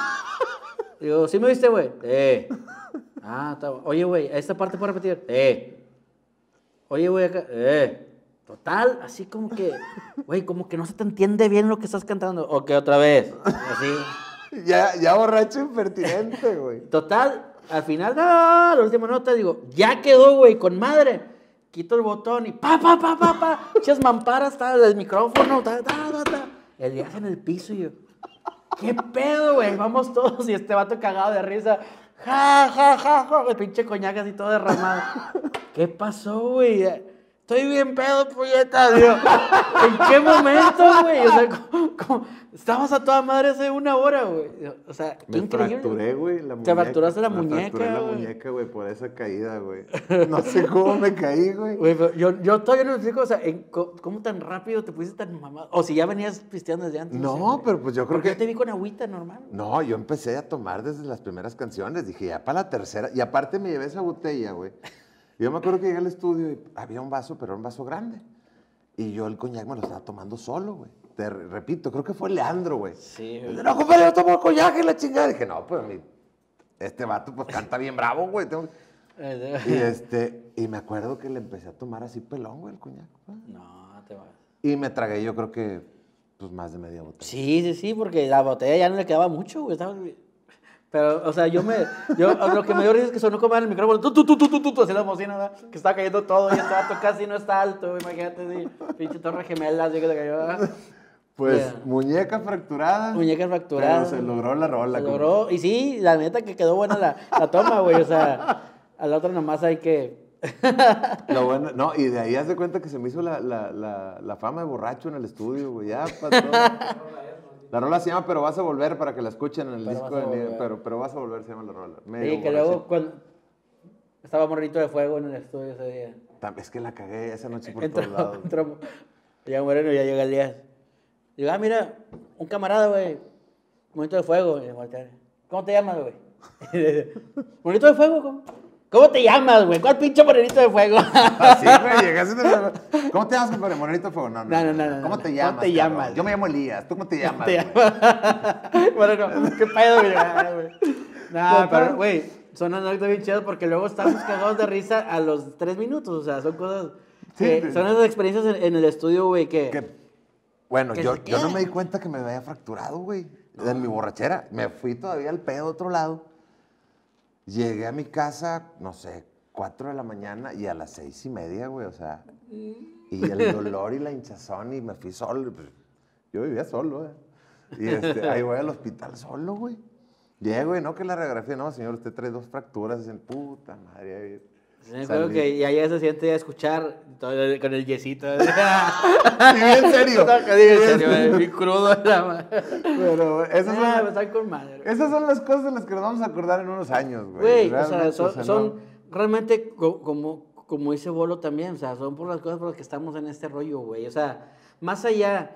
Speaker 2: Digo, ¿sí me viste, güey? Eh. Ah, está bueno. Oye, güey, esta parte puedo repetir, eh. Oye, güey, acá, eh. Total, así como que, güey, como que no se te entiende bien lo que estás cantando. Ok, otra vez. Así.
Speaker 1: Ya, ya borracho impertinente, güey.
Speaker 2: Total, al final, no, la última nota, digo, ya quedó, güey, con madre. Quito el botón y pa, pa, pa, pa, pa. Muchas mamparas, ta, el micrófono, ta, ta, ta, ta. El viaje en el piso y yo, ¿qué pedo, güey? Vamos todos y este vato cagado de risa. Ja, ja, ja, ja. El pinche coñac así todo derramado. ¿Qué pasó, güey? Estoy bien pedo, puñeta, digo. ¿En qué momento, güey? O sea, como, como, estábamos a toda madre hace una hora, güey. O sea, qué
Speaker 1: Me
Speaker 2: increíble.
Speaker 1: fracturé, güey, la muñeca.
Speaker 2: Te fracturaste la
Speaker 1: Me
Speaker 2: muñeca,
Speaker 1: fracturé la
Speaker 2: güey.
Speaker 1: muñeca, güey, por esa caída, güey. No sé cómo me caí, güey.
Speaker 2: Güey, pero yo, yo todavía no me explico, o sea, en co- ¿cómo tan rápido te pusiste tan mamado? O si ya venías pisteando desde antes.
Speaker 1: No,
Speaker 2: sé, güey.
Speaker 1: pero pues yo creo
Speaker 2: Porque
Speaker 1: que-
Speaker 2: yo te vi con agüita normal.
Speaker 1: No, yo empecé a tomar desde las primeras canciones. Dije, ya para la tercera. Y aparte me llevé esa botella, güey. Y yo me acuerdo que llegué al estudio y había un vaso, pero era un vaso grande. Y yo el coñac me lo estaba tomando solo, güey. Te re- repito, creo que fue Leandro, güey.
Speaker 2: Sí,
Speaker 1: Y
Speaker 2: güey.
Speaker 1: dice, no, compadre, yo tomo coñac y la chingada. Dije, no, pues mi- este vato pues canta bien bravo, güey. Tengo- Y, este, y me acuerdo que le empecé a tomar así pelón, güey, el coñac. güey.
Speaker 2: No, te vas.
Speaker 1: Y me tragué yo creo que pues más de media botella.
Speaker 2: Sí, sí, sí, porque la botella ya no le quedaba mucho, güey. Estaba Pero, o sea, yo me, yo, lo que me dio risa es que sonó como en el micrófono, tú, tú, tú, tú, tú, tú, tú, así la bocina, ¿verdad? Que estaba cayendo todo y este vato casi no está alto, imagínate, sí, pinche torre gemela, así que se cayó, ¿verdad?
Speaker 1: Pues,
Speaker 2: Yeah.
Speaker 1: muñeca fracturada.
Speaker 2: Muñeca fracturada.
Speaker 1: Pero se logró la rola.
Speaker 2: Se
Speaker 1: como-
Speaker 2: logró, y sí, la neta que quedó buena la, la toma, güey, o sea, a la otra nomás hay que...
Speaker 1: Lo bueno, no, y de ahí haz de cuenta que se me hizo la, la, la, la fama de borracho en el estudio, güey, ya, para todo. La rola se llama Pero vas a volver para que la escuchen en el
Speaker 2: Pero
Speaker 1: disco
Speaker 2: vas a
Speaker 1: de Nieve,
Speaker 2: volver.
Speaker 1: pero, pero vas a volver se llama la rola. Medio
Speaker 2: Sí, que
Speaker 1: borracho.
Speaker 2: luego cuando estaba Morrito de Fuego en el estudio ese día.
Speaker 1: Tam- Es que la cagué esa noche por
Speaker 2: Entró,
Speaker 1: todos lados.
Speaker 2: entró, ya Moreno, ya llega Elías. Digo, ah, mira, un camarada, güey, Morrito de Fuego. Y voltea, ¿cómo te llamas, güey? Morrito de Fuego, ¿cómo? ¿Cómo te llamas, güey? ¿Cuál pinche Morrito de Fuego?
Speaker 1: Así, güey, llegaste de... ¿Cómo te llamas, compadre? Morenito de Fuego. No, no,
Speaker 2: No, no, no, no,
Speaker 1: ¿Cómo
Speaker 2: no.
Speaker 1: te llamas,
Speaker 2: ¿Cómo te
Speaker 1: cabrón?
Speaker 2: llamas?
Speaker 1: Yo me llamo Elías. ¿Tú cómo te llamas,
Speaker 2: Te
Speaker 1: güey?
Speaker 2: llamas. Bueno, qué pedo, güey. Ah, güey. Nah,
Speaker 1: Total.
Speaker 2: pero, güey, son anécdotas bien chidas porque luego estamos cagados de risa a los tres minutos. O sea, son cosas que
Speaker 1: Sí.
Speaker 2: son esas experiencias en, en el estudio, güey, que...
Speaker 1: Que- Bueno,
Speaker 2: Que
Speaker 1: yo,
Speaker 2: se
Speaker 1: yo no
Speaker 2: queda.
Speaker 1: me di cuenta que me había fracturado, güey. En mi borrachera. Me fui todavía al pedo a otro lado. Llegué a mi casa, no sé, cuatro de la mañana y a las seis y media, güey, o sea. Y el dolor y la hinchazón y me fui solo. Pues, yo vivía solo, güey. Y este, ahí voy al hospital solo, güey. Llego y no que la radiografía, no, señor, usted trae dos fracturas. Dicen, puta madre.
Speaker 2: Sí, me acuerdo que y allá se siente a escuchar todo el- con el yesito.
Speaker 1: Y bien serio.
Speaker 2: No, que diga en serio, güey, bien crudo. La madre.
Speaker 1: Pero esas son,
Speaker 2: Ah, me están con madre.
Speaker 1: esas son las cosas de las que nos vamos a acordar en unos años, güey.
Speaker 2: Güey, o sea,
Speaker 1: Realmente,
Speaker 2: son,
Speaker 1: o sea,
Speaker 2: son
Speaker 1: no-
Speaker 2: realmente co- como, como dice Bolo también, o sea, son por las cosas por las que estamos en este rollo, güey. O sea, más allá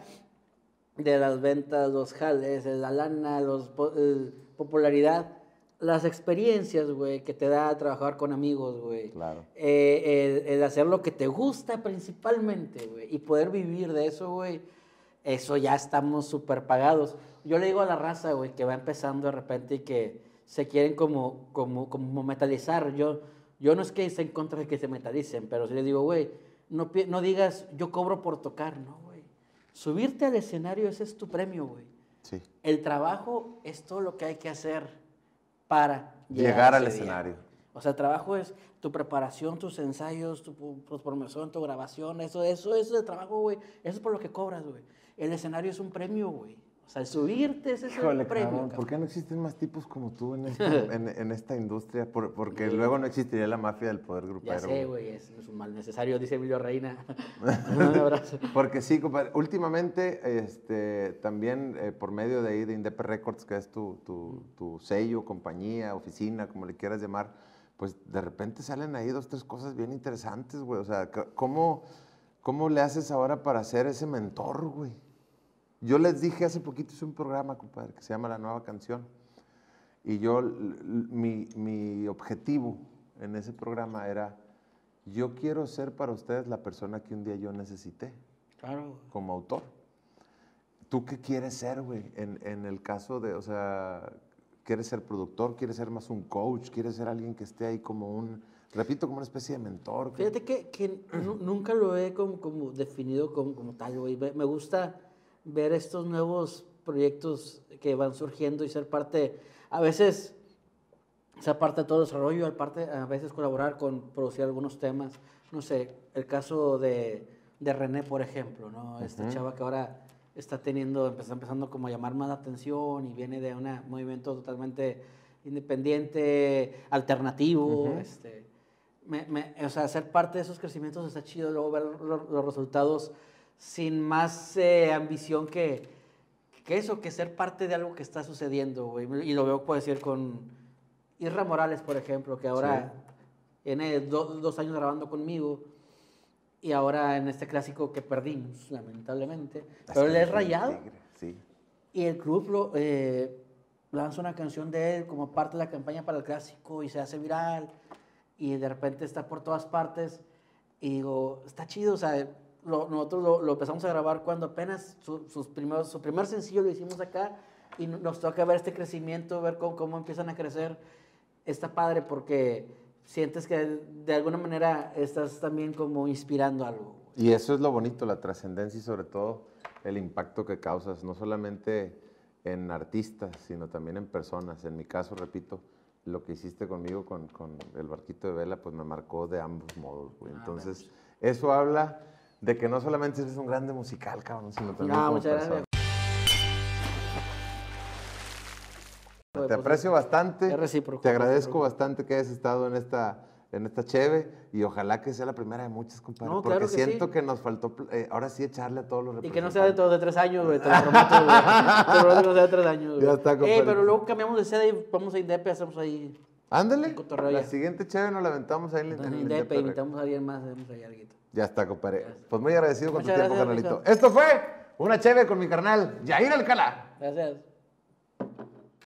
Speaker 2: de las ventas, los jales, la lana, los po- el popularidad, las experiencias, güey, que te da trabajar con amigos, güey.
Speaker 1: Claro.
Speaker 2: Eh, el, el hacer lo que te gusta principalmente, güey, y poder vivir de eso, güey, eso ya estamos súper pagados. Yo le digo a la raza, güey, que va empezando de repente y que se quieren como, como, como metalizar. Yo, yo no es que esté en contra de que se metalicen, pero sí les digo, güey, no, pi- no digas, yo cobro por tocar, no, güey. Subirte al escenario, ese es tu premio, güey.
Speaker 1: Sí.
Speaker 2: El trabajo es todo lo que hay que hacer para
Speaker 1: Llegar
Speaker 2: a
Speaker 1: al
Speaker 2: ese día.
Speaker 1: escenario.
Speaker 2: O sea, el trabajo es tu preparación, tus ensayos, tu pu- postproducción, tu grabación, eso, eso, eso de trabajo, güey. Eso es por lo que cobras, güey. El escenario es un premio, güey. O sea, el subirte ese es
Speaker 1: Híjole,
Speaker 2: el premio,
Speaker 1: cabrón,
Speaker 2: cabrón.
Speaker 1: ¿por qué no existen más tipos como tú en esta, en, en esta industria? Por- porque luego no existiría la mafia del poder grupero.
Speaker 2: Ya sé,
Speaker 1: güey.
Speaker 2: güey, es, es un mal necesario, dice Emilio Reina. Un abrazo.
Speaker 1: Porque sí, compadre, últimamente, este, también eh, por medio de ahí de Indepe Records, que es tu, tu, tu sello, compañía, oficina, como le quieras llamar, pues de repente salen ahí dos, tres cosas bien interesantes, güey. O sea, c- ¿cómo, cómo le haces ahora para ser ese mentor, güey? Yo les dije hace poquito, hice un programa, compadre, que se llama La Nueva Canción. Y yo, l- l- mi, mi objetivo en ese programa era, yo quiero ser para ustedes la persona que un día yo necesité
Speaker 2: Claro.
Speaker 1: como autor. ¿Tú qué quieres ser, güey? En, en el caso de, o sea, ¿quieres ser productor? ¿Quieres ser más un coach? ¿Quieres ser alguien que esté ahí como un, repito, como una especie de mentor? ¿Qué?
Speaker 2: Fíjate que, que nu- nunca lo he como, como definido como, como tal, güey. Me me gusta ver estos nuevos proyectos que van surgiendo y ser parte, a veces, ser parte de todo el desarrollo, al parte, a veces colaborar con producir algunos temas. No sé, el caso de, de René, por ejemplo, ¿no? Esta
Speaker 1: Ujú.
Speaker 2: chava que ahora está teniendo, está empezando como a llamar más la atención y viene de un movimiento totalmente independiente, alternativo,
Speaker 1: Ujú.
Speaker 2: este... Me, me- o sea, ser parte de esos crecimientos está chido, luego ver lo- los resultados sin más eh, ambición que, que eso, que ser parte de algo que está sucediendo, güey. Y lo veo, puedo decir, con Isra Morales, por ejemplo, que ahora tiene do- dos años grabando conmigo y ahora en este clásico que perdimos, lamentablemente. Pero él es rayado.
Speaker 1: Tigre, sí.
Speaker 2: Y el club lo, eh, lanza una canción de él como parte de la campaña para el clásico y se hace viral y de repente está por todas partes y digo, está chido, o sea, lo- nosotros lo, lo empezamos a grabar cuando apenas su, sus primeros, su primer sencillo lo hicimos acá y no- nos toca ver este crecimiento, ver cómo, cómo empiezan a crecer. Está padre porque sientes que de alguna manera estás también como inspirando algo.
Speaker 1: Y eso es lo bonito, la trascendencia y sobre todo el impacto que causas, no solamente en artistas, sino también en personas. En mi caso, repito, lo que hiciste conmigo con, con el barquito de vela, pues me marcó de ambos modos, güey. Entonces, ah, eso habla de que no solamente eres un grande musical, cabrón, sino también no, como persona. Gracias. Te aprecio bastante,
Speaker 2: es recíproco,
Speaker 1: te agradezco
Speaker 2: recíproco.
Speaker 1: bastante que hayas estado en esta, en esta cheve y ojalá que sea la primera de muchas, compadre,
Speaker 2: no,
Speaker 1: porque
Speaker 2: claro que
Speaker 1: siento
Speaker 2: sí.
Speaker 1: que nos faltó, eh, ahora sí, echarle a todos los representantes.
Speaker 2: Y que no sea de todos de tres años, güey, te lo prometo, güey. Te lo prometo que no sea de tres años, güey.
Speaker 1: Ya está, compadre.
Speaker 2: Eh, pero luego cambiamos de sede y vamos a Indepe, hacemos ahí...
Speaker 1: Ándale, la siguiente cheve nos la aventamos ahí en,
Speaker 2: Entonces,
Speaker 1: en el
Speaker 2: Indepe. Invitamos a alguien más, hacemos ahí algo.
Speaker 1: Ya está, compadre. Pues muy agradecido con tu
Speaker 2: Muchas
Speaker 1: tiempo,
Speaker 2: gracias,
Speaker 1: carnalito.
Speaker 2: Richard.
Speaker 1: Esto fue una cheve con mi carnal, Yair Alcalá.
Speaker 2: Gracias.